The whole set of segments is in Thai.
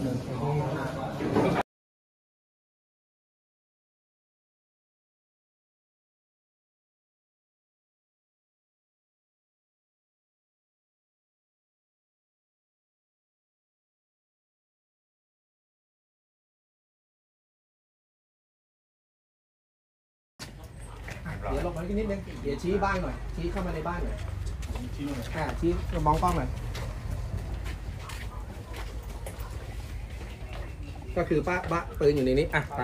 เดี๋ยวลงมานิดนึงเดี๋ยวชี้บ้านหน่อยชี้เข้ามาในบ้านหน่อยชี้มองกล้องหน่อยก็คือป้าปืนอยู่ในนี้ไป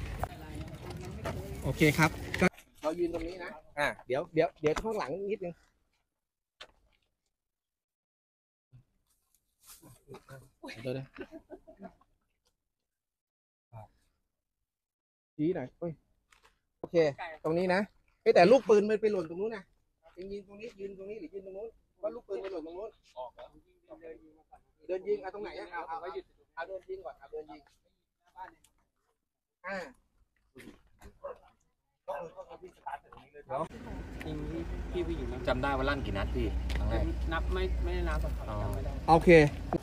โอเคครับก็เรายืนตรงนี้นะเดี๋ยวข้างหลังนิดนึงเดี๋ยวชี้หน่อยโอเคตรงนี้นะแต่ลูกปืนมันไปหล่นตรงนู้นนะยิงตรงนี้ยืนตรงนี้หรือยืนตรงนู้นว่าลูกปืนไปหล่นตรงนู้นเดินยิงตรงไหนเอาเดินยิงก่อนเดินยิงพี่ผู้หญิงจำได้ว่าลั่นกี่นัดพี่นับไม่ได้นับโอเค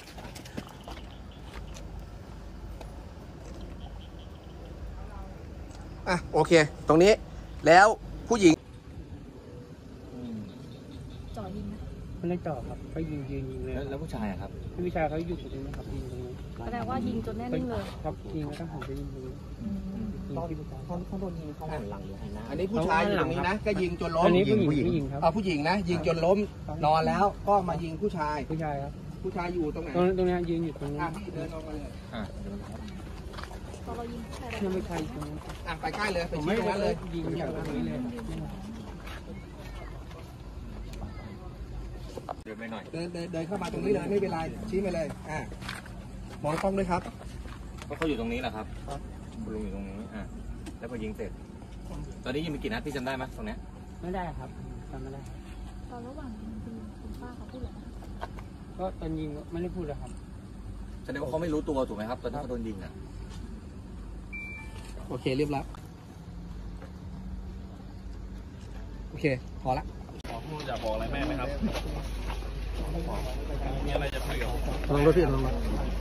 โอเคตรงนี้แล้วผู้หญิงจ่อยิงนะไม่ได้จ่อครับเขายิงเลยแล้วผู้ชายครับผู้ชายเขาอยู่ตรงนี้ครับยิงตรงนี้แสดงว่ายิงจนแน่นิ่งเลยครับยิงแล้วก็หันไปยิงตรงนี้เขาโดนยิงเขาหันหลังหรือหันหน้าอันนี้ผู้ชายอยู่ตรงนี้นะก็ยิงจนล้มอันนี้ผู้หญิงครับผู้หญิงนะยิงจนล้มนอนแล้วก็มายิงผู้ชายครับผู้ชายอยู่ตรงไหนตรงนี้ยืนอยู่ตรงนี้พี่เดินออกมาเลยพอเรายิงไม่ใช่ตรงนี้ไปใกล้เลยไปชี้ตรงนั้นเลยยิงอย่างนี้เลยเดินไปหน่อยเดินเข้ามาตรงนี้เลยไม่เป็นไรชี้ไปเลยมองกล้องด้วยครับเขาอยู่ตรงนี้แหละครับคุณลุงอยู่ตรงนี้แล้วพอยิงเสร็จตอนนี้ยิงไปกี่นัดพี่จำได้ไหมตรงนี้ไม่ได้ครับจำไม่ได้ตอนระหว่างยิงคุณป้าเขาพูดอะไรก็ตอนยิงไม่ได้พูดเลยครับแสดงว่าเขาไม่รู้ตัวถูกไหมครับตอนที่เขาโดนยิงโอเคเรียบร้อยโอเคพอละพูดอยากบอกอะไรแม่ไหมครับมีอะไรจะคุยกับลองรถพี่ลองรถ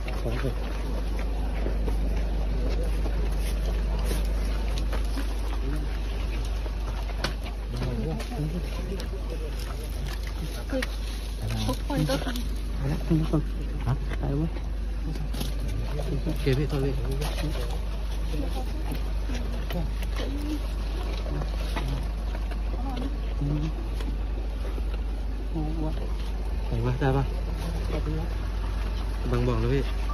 คือทุกคนก็คือไปวะโอเคพี่โทษพี่ไปวะได้ปะบังบอกแล้วพี่